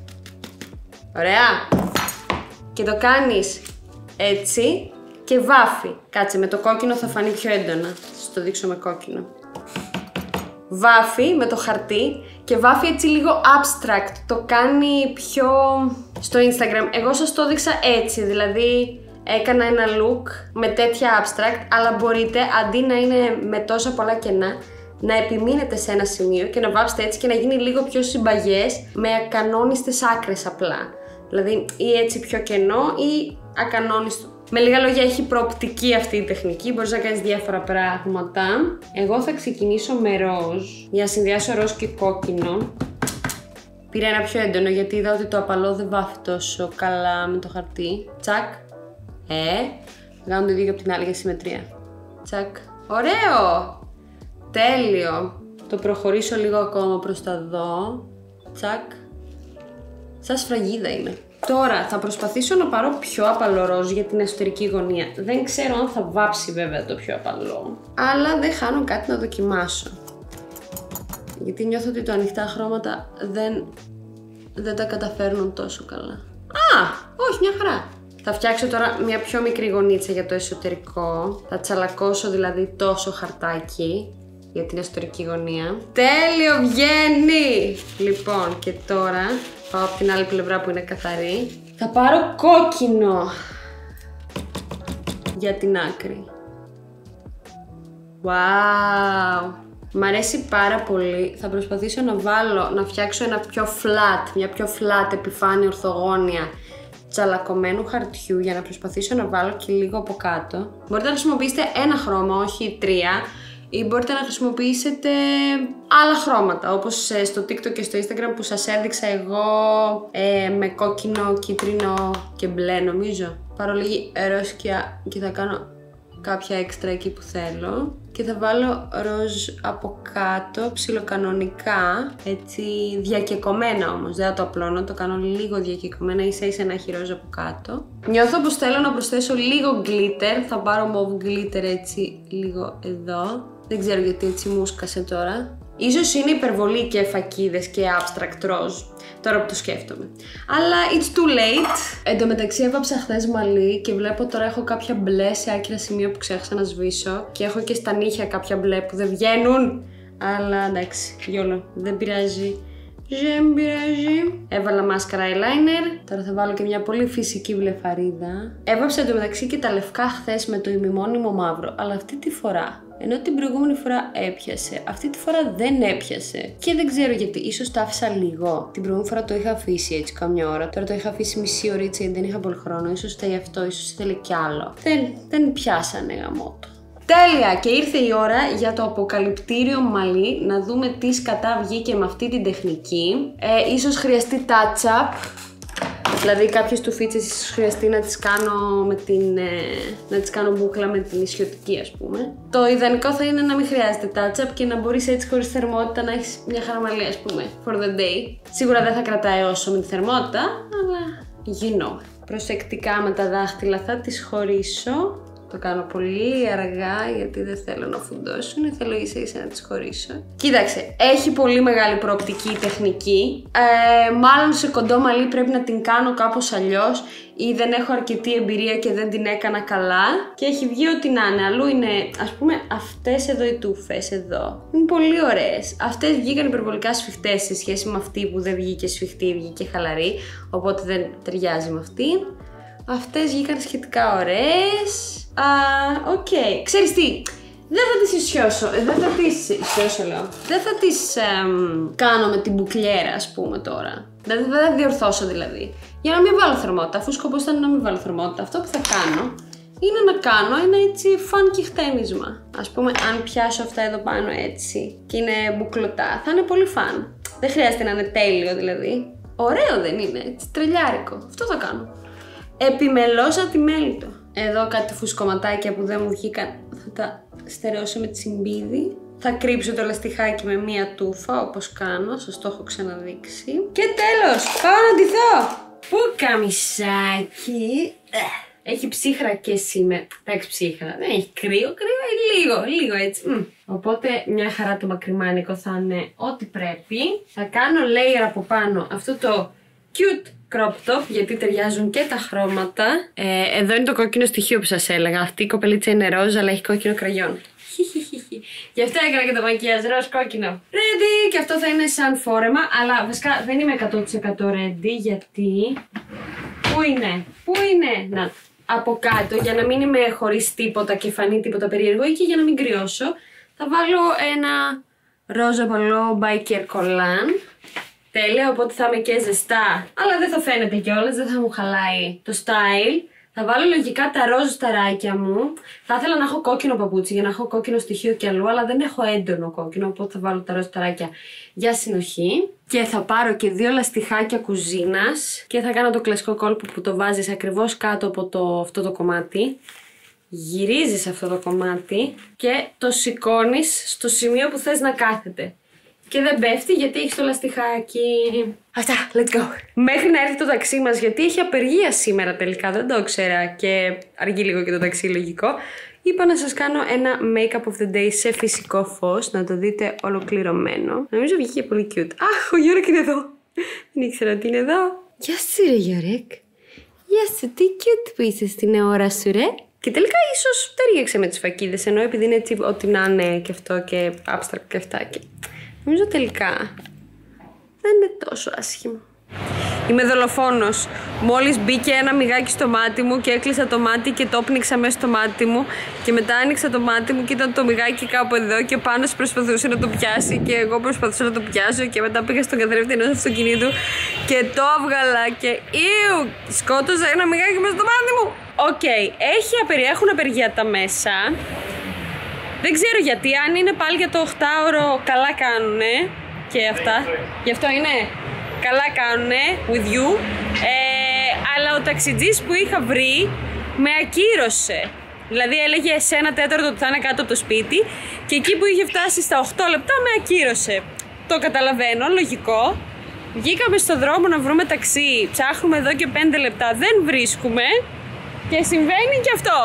Ωραία. Και το κάνεις έτσι και βάφει. Κάτσε, με το κόκκινο θα φανεί πιο έντονα. Θα σας το δείξω με κόκκινο. Βάφει με το χαρτί και βάφει έτσι λίγο abstract, το κάνει πιο στο Instagram. Εγώ σας το έδειξα έτσι, δηλαδή έκανα ένα look με τέτοια abstract, αλλά μπορείτε αντί να είναι με τόσα πολλά κενά, να επιμείνετε σε ένα σημείο και να βάψετε έτσι και να γίνει λίγο πιο συμπαγές με ακανόνιστες άκρες απλά. Δηλαδή ή έτσι πιο κενό ή ακανόνιστο. Με λίγα λόγια, έχει προοπτική αυτή η τεχνική, μπορείς να κάνεις διάφορα πράγματα. Εγώ θα ξεκινήσω με ροζ, για να συνδυάσω ροζ και κόκκινο. Πήρα ένα πιο έντονο γιατί είδα ότι το απαλό δεν βάφει τόσο καλά με το χαρτί. Τσακ. Ε, κάνω το ίδιο και από την άλλη για συμμετρία. Τσακ. Ωραίο! Τέλειο! Το προχωρήσω λίγο ακόμα προς τα εδώ. Τσακ. Σαν σφραγίδα είναι. Τώρα θα προσπαθήσω να πάρω πιο απαλό ροζ για την εσωτερική γωνία. Δεν ξέρω αν θα βάψει βέβαια το πιο απαλό, αλλά δεν χάνω κάτι να δοκιμάσω. Γιατί νιώθω ότι τα ανοιχτά χρώματα δεν, δεν τα καταφέρνουν τόσο καλά. Α, όχι, μια χαρά. Θα φτιάξω τώρα μια πιο μικρή γωνίτσα για το εσωτερικό. Θα τσαλακώσω δηλαδή τόσο χαρτάκι για την εσωτερική γωνία. Τέλειο, βγαίνει! Λοιπόν, και τώρα πάω από την άλλη πλευρά που είναι καθαρή. Θα πάρω κόκκινο για την άκρη. Wow! Μ' αρέσει πάρα πολύ. Θα προσπαθήσω να βάλω, να φτιάξω ένα πιο flat, μια πιο flat επιφάνεια ορθογώνια τσαλακωμένου χαρτιού, για να προσπαθήσω να βάλω και λίγο από κάτω. Μπορείτε να χρησιμοποιήσετε ένα χρώμα, όχι τρία, ή μπορείτε να χρησιμοποιήσετε άλλα χρώματα, όπως στο TikTok και στο Instagram που σας έδειξα εγώ, ε, με κόκκινο, κίτρινο και μπλε νομίζω. Πάρω λίγη ροζκιά και θα κάνω κάποια έξτρα εκεί που θέλω. Και θα βάλω ροζ από κάτω, ψιλοκανονικά, έτσι διακεκομένα όμως, δεν θα το απλώνω, το κάνω λίγο διακεκομένα, ίσα ίσα να έχει ροζ από κάτω. Νιώθω πως θέλω να προσθέσω λίγο glitter, θα πάρω mauve glitter έτσι λίγο εδώ. Δεν ξέρω γιατί έτσι μου σκάσε τώρα. Ίσως είναι υπερβολή και φακίδες και abstract ροζ, τώρα που το σκέφτομαι. Αλλά it's too late. Εν τω μεταξύ έβαψα χθες μαλλί και βλέπω τώρα έχω κάποια μπλε σε άκυρα σημεία που ξέχασα να σβήσω. Και έχω και στα νύχια κάποια μπλε που δεν βγαίνουν. Αλλά εντάξει, γιόλο, δεν πειράζει. Δεν πειράζει. Έβαλα μάσκαρα eyeliner. Τώρα θα βάλω και μια πολύ φυσική βλεφαρίδα. Έβαψα εντωμεταξύ και τα λευκά χθες με το ημιμόνιμο μαύρο. Αλλά αυτή τη φορά, ενώ την προηγούμενη φορά έπιασε, αυτή τη φορά δεν έπιασε. Και δεν ξέρω γιατί, ίσως το άφησα λίγο. Την προηγούμενη φορά το είχα αφήσει έτσι καμιά ώρα. Τώρα το είχα αφήσει μισή ωρίτσα γιατί δεν είχα πολύ χρόνο. Ίσως θέλει αυτό, ίσως θέλει κι άλλο. Δεν, δεν πιάσανε γαμότο. Τέλεια! Και ήρθε η ώρα για το αποκαλυπτήριο μαλλί, να δούμε τι σκατά βγήκε με αυτή την τεχνική. Ε, ίσως χρειαστεί touch-up, δηλαδή κάποιες τουφίτσες ίσως χρειαστεί να τις κάνω με την, ε, να τις κάνω μπούκλα με την ισιωτική, ας πούμε. Το ιδανικό θα είναι να μην χρειάζεται touch-up και να μπορείς έτσι χωρίς θερμότητα να έχεις μια χαραμαλή, ας πούμε, for the day. Σίγουρα δεν θα κρατάει όσο με τη θερμότητα, αλλά you know. Προσεκτικά με τα δάχτυλα θα τις χωρίσω. Το κάνω πολύ αργά γιατί δεν θέλω να φουντώσουν, θέλω ίσα ίσα να τις χωρίσω. Κοίταξε, έχει πολύ μεγάλη προοπτική η τεχνική. Ε, μάλλον σε κοντό μαλλί πρέπει να την κάνω κάπως αλλιώς ή δεν έχω αρκετή εμπειρία και δεν την έκανα καλά. Και έχει βγει ό,τι να είναι. Αλλού είναι, ας πούμε, αυτές εδώ οι τούφες εδώ. Είναι πολύ ωραίες. Αυτές βγήκαν υπερβολικά σφιχτές σε σχέση με αυτή που δεν βγήκε σφιχτή, βγήκε χαλαρή. Οπότε δεν ταιριάζει με αυτήν. Αυτές βγήκαν σχετικά ωραίες. Α, οκ. Okay. Ξέρεις τι, δεν θα τις ισιώσω, δεν θα τις ισιώσω λέω. Δεν θα τις εμ, κάνω με την μπουκλιέρα, ας πούμε τώρα. Δεν, δεν θα διορθώσω δηλαδή. Για να μην βάλω θερμότητα, αφού σκοπός ήταν να μην βάλω θερμότητα. Αυτό που θα κάνω είναι να κάνω ένα έτσι funky χτένισμα. Ας πούμε, αν πιάσω αυτά εδώ πάνω έτσι και είναι μπουκλωτά, θα είναι πολύ φαν. Δεν χρειάζεται να είναι τέλειο δηλαδή. Ωραίο δεν είναι, έτσι τρελιάρικο. Αυτό θα κάνω. Επιμελώς ατιμέλιτο. Εδώ κάτι φουσκωματάκια που δεν μου βγήκαν θα τα στερεώσω με τσιμπίδι. Θα κρύψω το λαστιχάκι με μία τούφα όπως κάνω, σας το έχω ξαναδείξει. Και τέλος, πάω να ντυθώ. Πού καμισάκι. Έχει ψύχρα και σήμερα. Εντάξει, ψύχρα. Δεν έχει κρύο, κρύο λίγο, λίγο έτσι. Mm. Οπότε μια χαρά το μακριμάνικο θα είναι ό,τι πρέπει. Θα κάνω layer από πάνω αυτό το cute crop top, γιατί ταιριάζουν και τα χρώματα. Ε, εδώ είναι το κόκκινο στοιχείο που σας έλεγα. Αυτή η κοπελίτσα είναι ροζ, αλλά έχει κόκκινο κραγιόν. Γι' αυτό έκανα και το μακιάζ ροζ κόκκινο. Ready! Και αυτό θα είναι σαν φόρεμα, αλλά βασικά δεν είμαι εκατό τοις εκατό ready, γιατί... Πού είναι? Πού είναι? Να, από κάτω, για να μην είμαι χωρίς τίποτα και φανεί τίποτα περίεργο ή και για να μην κρυώσω, θα βάλω ένα ροζ απαλό biker collan. Τέλεια, οπότε θα είμαι και ζεστά, αλλά δεν θα φαίνεται κιόλας, δεν θα μου χαλάει το style. Θα βάλω λογικά τα ροζ σταράκια μου. Θα ήθελα να έχω κόκκινο παπούτσι για να έχω κόκκινο στοιχείο κι αλλού, αλλά δεν έχω έντονο κόκκινο, οπότε θα βάλω τα ροζ σταράκια για συνοχή. Και θα πάρω και δύο λαστιχάκια κουζίνας και θα κάνω το κλασικό κόλπο που το βάζεις ακριβώς κάτω από το, αυτό το κομμάτι. Γυρίζεις αυτό το κομμάτι και το σηκώνεις στο σημείο που θες να κάθεται. Και δεν πέφτει γιατί έχει το λαστιχάκι. Αυτά, let's go. Μέχρι να έρθει το ταξί μας, γιατί έχει απεργία σήμερα τελικά, δεν το ήξερα και αργεί λίγο και το ταξί, λογικό. Είπα να σας κάνω ένα make-up of the day σε φυσικό φως, να το δείτε ολοκληρωμένο. Νομίζω βγήκε πολύ cute. Αχ, ο Γιώρικ είναι εδώ. Δεν ήξερα ότι είναι εδώ. Γεια σου ρε Γιώρικ. Γεια σου, τι cute που είσαι στην ώρα σου ρε. Και τελικά ίσως ταιριάξε με τις φακίδες, ενώ επειδή είναι έτσι ό,τι να είναι και αυτό και abstract και αυτά και... Νομίζω τελικά δεν είναι τόσο άσχημο. Είμαι δολοφόνος. Μόλις μπήκε ένα μυγάκι στο μάτι μου και έκλεισα το μάτι και το πνίξα μέσα στο μάτι μου. Και μετά άνοιξα το μάτι μου και ήταν το μυγάκι κάπου εδώ και πάνω προσπαθούσε να το πιάσει και εγώ προσπαθούσα να το πιάσω και μετά πήγα στον καθρέφτη ενός αυτοκινήτου και το έβγαλα και ιου, σκότωζα ένα μυγάκι μέσα στο μάτι μου. Οκ, okay. Έχει απεργία, έχουν απεργία τα μέσα. Δεν ξέρω γιατί, αν είναι πάλι για το οχτάωρο καλά κάνουνε και αυτά. Γι' αυτό είναι καλά κάνουνε with you. Ε, αλλά ο ταξιτζής που είχα βρει με ακύρωσε. Δηλαδή έλεγε σε ένα τέταρτο ότι θα είναι κάτω από το σπίτι και εκεί που είχε φτάσει στα οκτώ λεπτά με ακύρωσε. Το καταλαβαίνω, λογικό. Βγήκαμε στο δρόμο να βρούμε ταξί, ψάχνουμε εδώ και πέντε λεπτά, δεν βρίσκουμε και συμβαίνει και αυτό.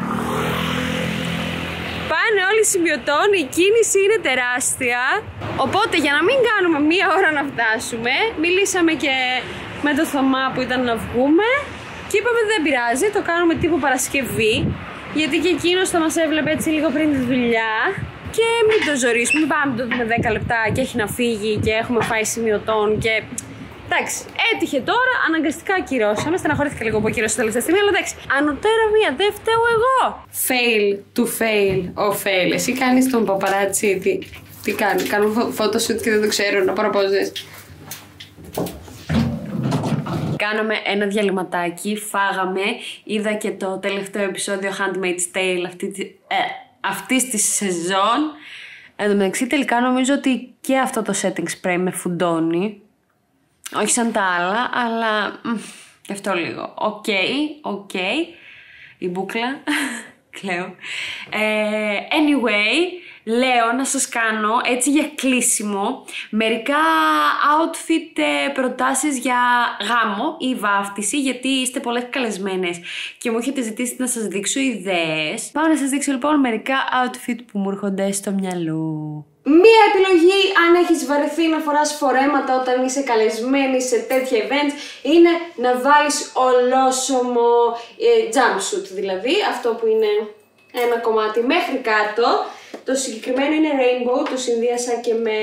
Πάνε όλοι σημειωτών, η κίνηση είναι τεράστια. Οπότε για να μην κάνουμε μία ώρα να φτάσουμε, μιλήσαμε και με το Θωμά που ήταν να βγούμε και είπαμε δεν πειράζει, το κάνουμε τύπου Παρασκευή, γιατί και εκείνος θα μας έβλεπε έτσι λίγο πριν τη δουλειά. και μην το ζωρίσουμε. Μην πάμε να το δούμε δέκα λεπτά και έχει να φύγει και έχουμε φάει σημειωτών και. Εντάξει, έτυχε τώρα, αναγκαστικά ακυρώσαμε. Στεναχωρήθηκα λίγο που ακυρώσαμε τελευταία στιγμή, αλλά εντάξει. Ανωτέρα μία, δεν φταίω εγώ. Fail to fail, ο fail. Εσύ κάνεις τον παπαράτσι, τι, τι κάνει, κάνω photoshoot και δεν το ξέρω, να πάρω πόζες. Κάναμε ένα διαλυματάκι, φάγαμε, είδα και το τελευταίο επεισόδιο Handmaid's Tale αυτή, ε, αυτής της σεζόν. Εν τω μεταξύ τελικά νομίζω ότι και αυτό το setting spray με φουντώνει. Όχι σαν τα άλλα, αλλά γι' αυτό λίγο. Οκ, okay, οκ. Okay. Η μπούκλα. Κλαίω. Ε, anyway, λέω να σας κάνω έτσι για κλείσιμο μερικά outfit προτάσεις για γάμο ή βάφτιση, γιατί είστε πολλές καλεσμένες και μου έχετε ζητήσει να σας δείξω ιδέες. Πάω να σας δείξω λοιπόν μερικά outfit που μου έρχονται στο μυαλό. Μία επιλογή, αν έχεις βαρεθεί να φοράς φορέματα όταν είσαι καλεσμένη σε τέτοια events, είναι να βάλεις ολόσωμο ε, jumpsuit, δηλαδή αυτό που είναι ένα κομμάτι μέχρι κάτω. Το συγκεκριμένο είναι rainbow, το συνδύασα και με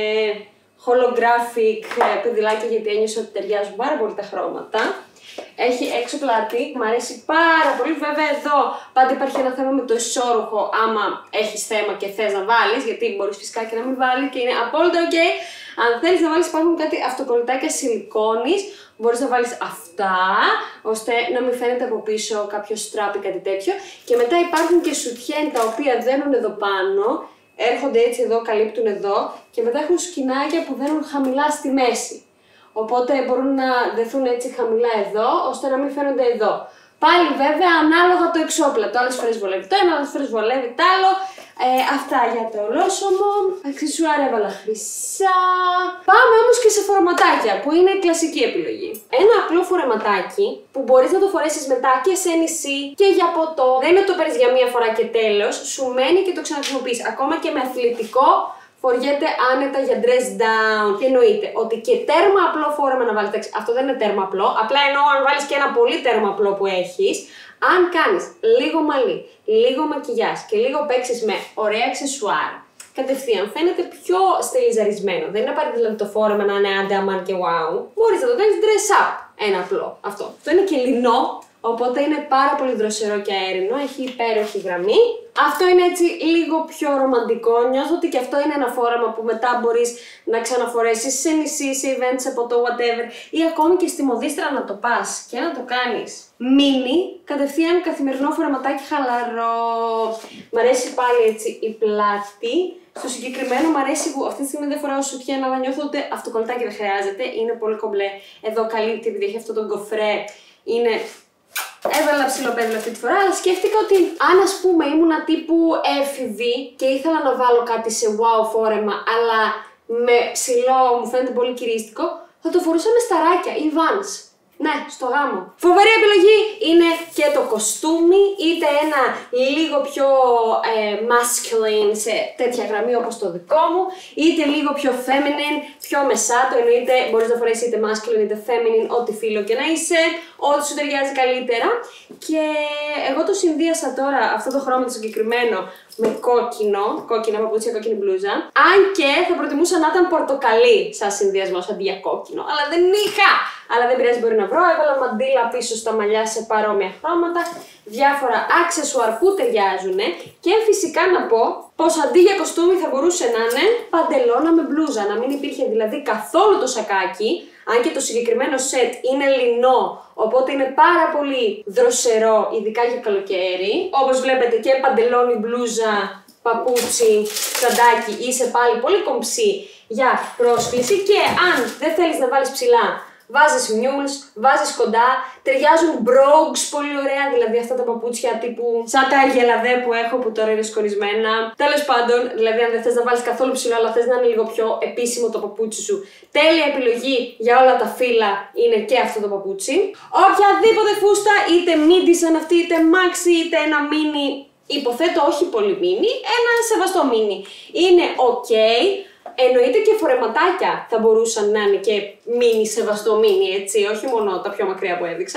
holographic πεδιλάκια γιατί ένιωσα ότι ταιριάζουν πάρα πολύ τα χρώματα. Έχει έξω πλάτη, μου αρέσει πάρα πολύ. Βέβαια εδώ πάντα υπάρχει ένα θέμα με το ισόρουχο άμα έχεις θέμα και θες να βάλεις, γιατί μπορείς φυσικά και να μην βάλεις και είναι απόλυτα ok. Αν θέλεις να βάλεις υπάρχουν κάτι αυτοκολλητάκια σιλικόνης, μπορείς να βάλεις αυτά, ώστε να μην φαίνεται από πίσω κάποιο strap ή κάτι τέτοιο. Και μετά υπάρχουν και σουτιέν τα οποία δένουν εδώ πάνω, έρχονται έτσι εδώ, καλύπτουν εδώ και μετά έχουν σκηνάκια που δένουν χαμηλά στη μέση. Οπότε μπορούν να δεθούν έτσι χαμηλά εδώ, ώστε να μην φαίνονται εδώ. Πάλι βέβαια ανάλογα το εξώπλατο. Άλλες φορές βολεύει το ένα, άλλες φορές βολεύει το άλλο. Ε, αυτά για το ολόσωμο. Αξισουάρ έβαλα χρυσά. Πάμε όμως και σε φορεματάκια, που είναι η κλασική επιλογή. Ένα απλό φορεματάκι που μπορείς να το φορέσεις μετά και σε νησί και για ποτό. Δεν είναι το παίρνεις για μία φορά και τέλος. Σου μένει και το ξαναχρησιμοποιείς. Ακόμα και με αθλητικό. Φοριέται άνετα για dress down. Και εννοείται ότι και τέρμα απλό φόρεμα να βάλεις. Αυτό δεν είναι τέρμα απλό. Απλά εννοώ αν βάλεις και ένα πολύ τέρμα απλό που έχεις. Αν κάνεις λίγο μαλλί, λίγο μακιγιάζ και λίγο παίξεις με ωραία αξεσουάρ, κατευθείαν φαίνεται πιο στελιζαρισμένο. Δεν είναι απαραίτητο δηλαδή το φόρεμα να είναι άντε αμάν και wow. Μπορείς να το κάνεις dress up. Ένα απλό. Αυτό. Αυτό είναι και λινό. Οπότε είναι πάρα πολύ δροσερό και αέρινο, έχει υπέροχη γραμμή. Αυτό είναι έτσι λίγο πιο ρομαντικό, νιώθω ότι και αυτό είναι ένα φόρεμα που μετά μπορείς να ξαναφορέσεις σε νησί, σε event, σε ποτό, whatever, ή ακόμη και στη μοδίστρα να το πας και να το κάνεις. Μίνι, κατευθείαν καθημερινό φορεματάκι χαλαρό. Μ' αρέσει πάλι έτσι η πλάτη. Στο συγκεκριμένο μου αρέσει που αυτή τη στιγμή δεν φοράω σουτιέν, αλλά νιώθω ότι αυτοκολλητάκι δεν χρειάζεται, είναι πολύ κομπλέ. Εδώ καλύπτει επειδή έχει αυτό το γκοφρέ, είναι. Έβαλα ψιλοπέδιλο αυτή τη φορά, αλλά σκέφτηκα ότι αν ας πούμε ήμουνα τύπου έφηβη και ήθελα να βάλω κάτι σε wow φόρεμα, αλλά με ψηλό μου φαίνεται πολύ κυρίστικο, θα το φορούσα με σταράκια ή vans. Ναι, στο γάμο. Φοβερή επιλογή είναι και το κοστούμι, είτε ένα λίγο πιο ε, masculine σε τέτοια γραμμή όπως το δικό μου, είτε λίγο πιο feminine, πιο μεσάτο, εννοείται μπορείς να φορέσεις είτε masculine είτε feminine, ό,τι φύλλο και να είσαι, ό,τι σου ταιριάζει καλύτερα. Και εγώ το συνδύασα τώρα αυτό το χρώμα το συγκεκριμένο με κόκκινο, κόκκινα παπούτσια, κόκκινη μπλούζα. Αν και θα προτιμούσα να ήταν πορτοκαλί σαν συνδυασμό αντί για κόκκινο, αλλά δεν είχα! Αλλά δεν πειράζει, μπορεί να βρω. Έβαλα μαντίλα πίσω στα μαλλιά σε παρόμοια χρώματα, διάφορα αξεσουάρ που ταιριάζουν και φυσικά να πω πως αντί για κοστούμι θα μπορούσε να είναι παντελώνα με μπλούζα, να μην υπήρχε δηλαδή καθόλου το σακάκι, αν και το συγκεκριμένο σετ είναι λινό, οπότε είναι πάρα πολύ δροσερό, ειδικά για καλοκαίρι. Όπως βλέπετε και παντελόνι, μπλούζα, παπούτσι, σαντάκι, είσαι πάλι πολύ κομψή για πρόσκληση και αν δεν θέλεις να βάλεις ψηλά, βάζεις mules, βάζεις κοντά, ταιριάζουν brogues πολύ ωραία, δηλαδή αυτά τα παπούτσια τύπου σαν τα γελαδέ που έχω που τώρα είναι σκονισμένα. Τέλος πάντων, δηλαδή αν δεν θες να βάλεις καθόλου ψηλό αλλά θες να είναι λίγο πιο επίσημο το παπούτσι σου, τέλεια επιλογή για όλα τα φύλλα είναι και αυτό το παπούτσι. Οποιαδήποτε φούστα, είτε midi σαν αυτή, είτε maxi, είτε ένα mini, υποθέτω όχι πολύ mini, ένα σεβαστό mini, είναι ok. Εννοείται και φορεματάκια θα μπορούσαν να είναι και μίνι, σεβαστό μίνι, έτσι, όχι μόνο τα πιο μακριά που έδειξα.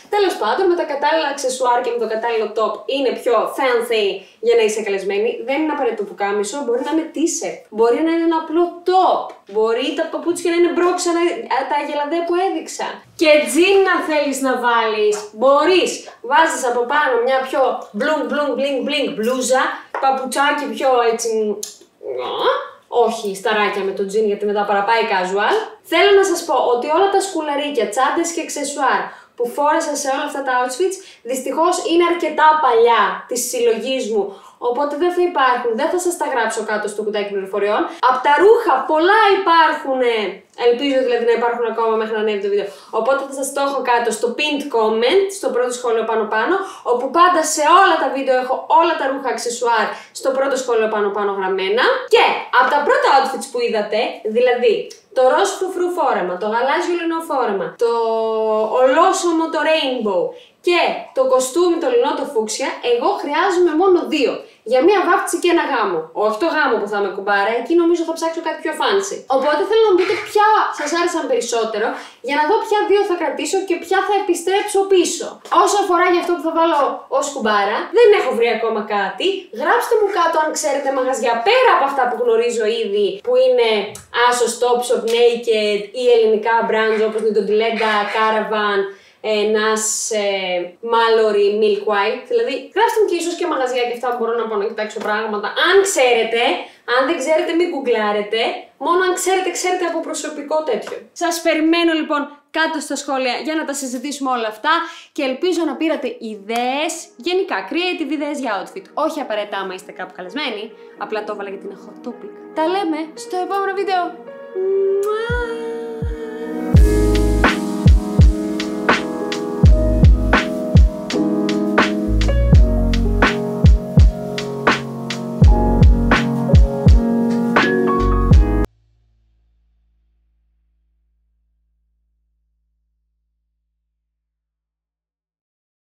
Τέλος πάντων, με τα κατάλληλα αξεσουάρ και με το κατάλληλο top είναι πιο fancy για να είσαι καλεσμένη. Δεν είναι απαραίτητο πουκάμισο, μπορεί να είναι t-shirt, μπορεί να είναι ένα απλό top, μπορεί τα παπούτσια να είναι μπρόξα, τα γελαδέ που έδειξα. Και τζιν να θέλεις να βάλεις, μπορείς. Βάζεις από πάνω μια πιο μπλουνγκ μπλουνγκ μπλινγκ μπλινγκ μπλούζα, παπουτσάκι πιο έτσι. Όχι σταράκια με το τζιν γιατί μετά παραπάει casual. Θέλω να σας πω ότι όλα τα σκουλαρίκια, τσάντες και αξεσουάρ που φόρεσα σε όλα αυτά τα outfits δυστυχώς είναι αρκετά παλιά της συλλογής μου. Οπότε δεν θα υπάρχουν, δεν θα σας τα γράψω κάτω στο κουτάκι πληροφοριών. Από τα ρούχα πολλά υπάρχουν, ελπίζω δηλαδή να υπάρχουν ακόμα μέχρι να ανέβει το βίντεο. Οπότε θα σας το έχω κάτω στο pinned comment, στο πρώτο σχόλιο πάνω πάνω, όπου πάντα σε όλα τα βίντεο έχω όλα τα ρούχα αξεσουάρ στο πρώτο σχόλιο πάνω πάνω γραμμένα. Και από τα πρώτα outfits που είδατε, δηλαδή το ροζ φρουφρού φόρεμα, το γαλάζιο λινό φόρεμα, το ολόσωμο το rainbow και το κοστούμι το λινό το φούξια, εγώ χρειάζομαι μόνο δύο. Για μία βάφτιση και ένα γάμο. Όχι το γάμο που θα με κουμπάρα, εκεί νομίζω θα ψάξω κάτι πιο fancy. Οπότε θέλω να μου πείτε ποια σας άρεσαν περισσότερο, για να δω ποια δύο θα κρατήσω και ποια θα επιστρέψω πίσω. Όσο αφορά για αυτό που θα βάλω ως κουμπάρα, δεν έχω βρει ακόμα κάτι. Γράψτε μου κάτω αν ξέρετε μαγαζιά πέρα από αυτά που γνωρίζω ήδη, που είναι Asos, Topshop, Naked ή ελληνικά brands όπως είναι το Dilenda, Caravan, ένας ε, Mallory, Milk White. Δηλαδή, γράψτε μου και ίσως και μαγαζιά και αυτά που μπορώ να πάω να κοιτάξω πράγματα. Αν ξέρετε, αν δεν ξέρετε, μην γκουγκλάρετε. Μόνο αν ξέρετε, ξέρετε από προσωπικό τέτοιο. Σας περιμένω λοιπόν κάτω στα σχόλια για να τα συζητήσουμε όλα αυτά και ελπίζω να πήρατε ιδέες, γενικά creative ιδέες για outfit. Όχι απαραίτητα άμα είστε κάπου καλεσμένοι, απλά το έβαλα γιατί είναι hot topic. Τα λέμε στο επόμενο βίντεο.